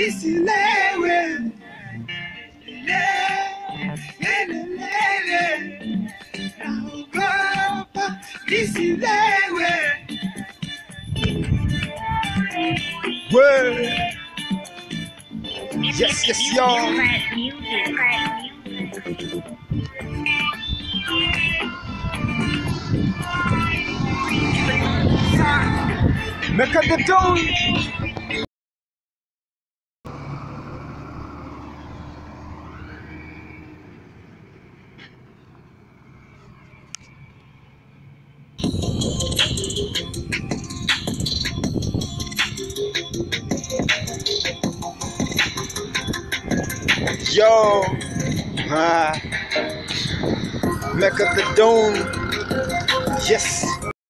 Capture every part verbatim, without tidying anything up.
nisilewe, naogopa nisilewe. Well, yes, yes, y'all. Make up the tone. Yo, ah, make up the dome. Yes.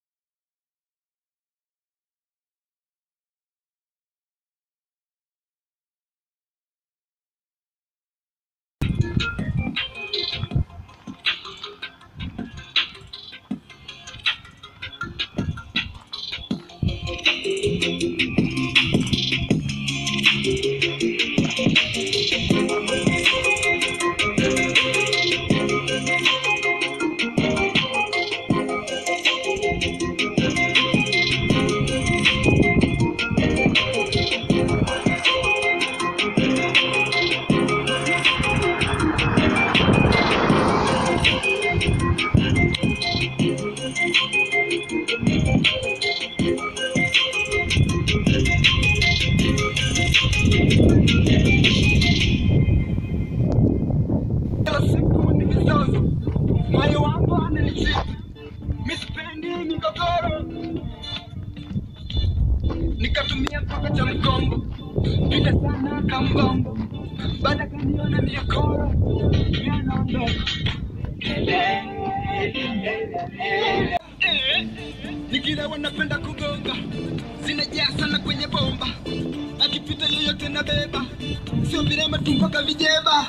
Nikatumia mpaka cha mgongo, pita sana kambongo, baada kaniona miakoro, yanaondoka. Nikilewa napenda kugonga, zinajaa sana kwenye bomba, akipita yoyote na beba, sio virema tu mpaka vijeba.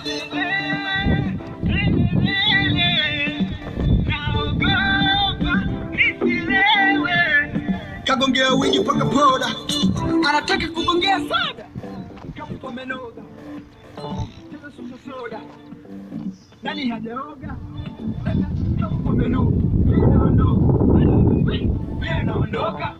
Kagongea wingi paka poda, anataka kugongea soda, kapo menoga, tena sumu soda, nani hajaoga, kapo menoga, mie naondoka,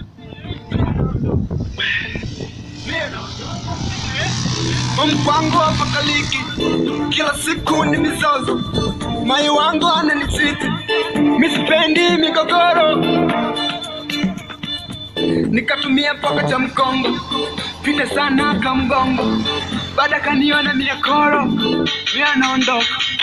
mpango wa pakaliki, kila siku ni mizozo, mai wangu ananisiti, misipendi migogoro. Nikatumia mpaka cha mkongo, pita sana kamgongo, baada kaniona miakoro, mia naondoka.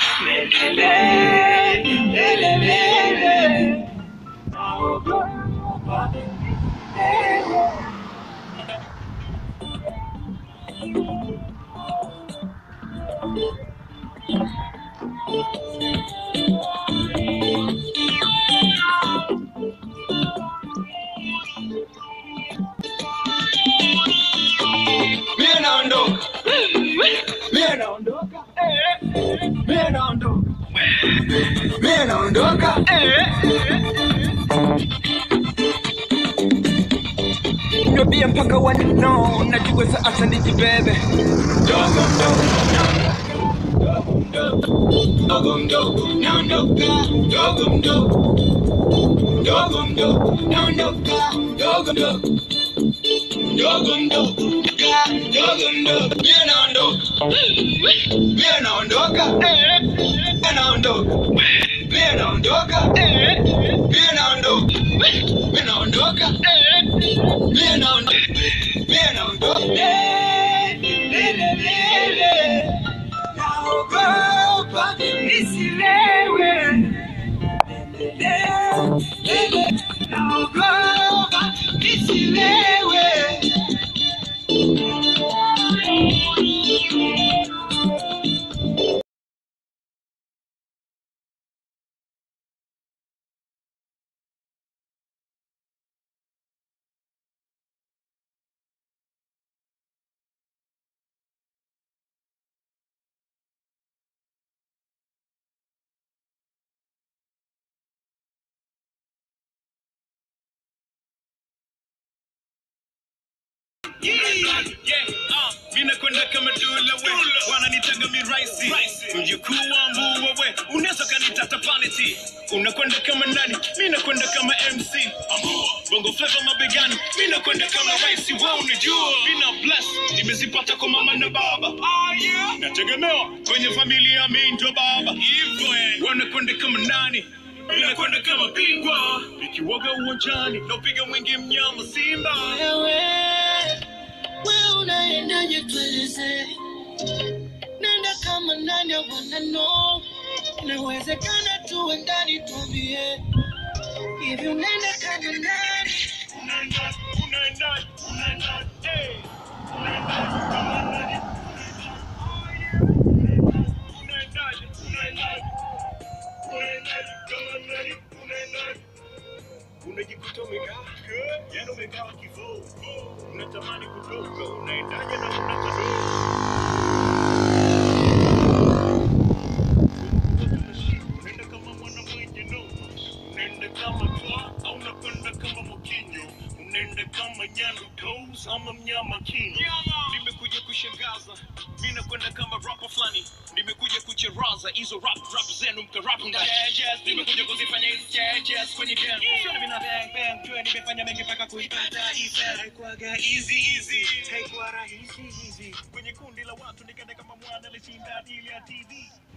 Mie naondoka, mie naondoka, mie naondoka, mie naondoka. Nobia mpaka wanino, najua sasa nijibebe. Dogo mdogo, dogo mdogo, naondoka. Dogo mdogo, dogo mdogo, naondoka. Dogo mdogo, dogo mdogo, dogo mdogo, mie naondoka, mie naondoka, mie naondoka, mie naondoka, mie naondoka, mie naondoka, mie naondoka, mie naondoka. Naogopa nisilewe, naogopa nisilewe. Yeah, uh, kama dula we, wananitaga mi raisi, mjukuu wangu wewe, unaweza kanitata panity. Unakwenda kama nani, mimi nakwenda kama M C. Bongo flavor mabegani, mimi nakwenda kama raisi. Wewe unijua, mina bless, nimezipata kwa mama na baba. Ah yeah, nategemewa kwenye familia mimi ndo baba. Hivyo wanakwenda kama nani, mimi nakwenda kama bingwa. Nikiwaga uwanjani, napiga mwingi mnyama Simba. Wewe, wewe unaendaje tueleze? Nenda kama nani I wanna know. Inawezekana tuwe ndani tuambie. Hivi unaenda kama nani? Unaenda, unaenda, unaenda, hey. Unaenda kama nani? Unaendaje, unaendaje? Unaendaje kama nani? Unaendaje? Unajikuta umekaa, yaani umekaa kivoo. Unatamani kutoka, unaendaje na unataka. Unaenda kama mwana mwenye noma. Unaenda kama toa, au unakwenda kama mkinyo. Unaenda kama nyando toes, ama mnyama king. Nimekuja kushangaza, mimi nakwenda kama rapper flani. Nimekuja kucheraza, hizo rap rap zenu mka rap nga. Nimekuja kuzifanya hizi jazz kwenye game. Sio mimi na bang bang, tu nimefanya mengi mpaka kuipata event. Haikuwaga easy easy, haikuwa rahisi hivi. Kwenye kundi la watu nikaenda kama mwana alishinda deal ya T V.